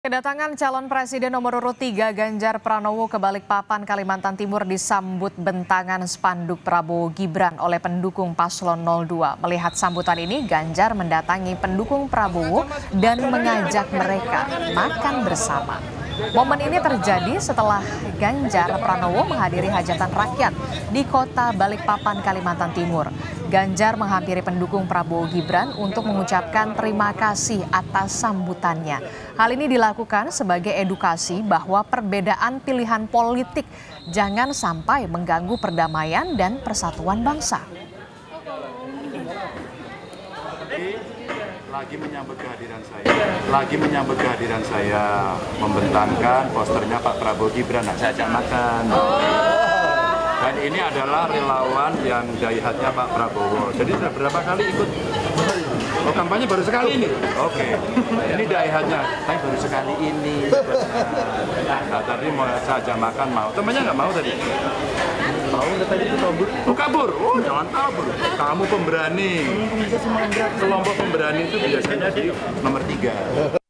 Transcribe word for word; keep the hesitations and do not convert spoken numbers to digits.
Kedatangan calon presiden nomor urut tiga Ganjar Pranowo ke Balikpapan, Kalimantan Timur disambut bentangan spanduk Prabowo Gibran oleh pendukung paslon nol dua. Melihat sambutan ini, Ganjar mendatangi pendukung Prabowo dan mengajak mereka makan bersama. Momen ini terjadi setelah Ganjar Pranowo menghadiri hajatan rakyat di kota Balikpapan, Kalimantan Timur. Ganjar menghampiri pendukung Prabowo Gibran untuk mengucapkan terima kasih atas sambutannya. Hal ini dilakukan sebagai edukasi bahwa perbedaan pilihan politik jangan sampai mengganggu perdamaian dan persatuan bangsa. Lagi menyambut kehadiran saya, lagi menyambut kehadiran saya, membentangkan posternya Pak Prabowo Gibran. Nah, saya ajak makan. Dan ini adalah relawan yang daihatnya Pak Prabowo. Jadi sudah berapa kali ikut? Oh, kampanye baru sekali ini? Oke. Ini daihatnya, tapi baru sekali ini. Nah, tadi mau saya ajak makan, mau. Temannya nggak mau tadi? Mau nggak tadi itu kabur? Oh, kabur? Oh, jangan kabur. Kamu pemberani. Kelompok pemberani itu biasanya di nomor tiga.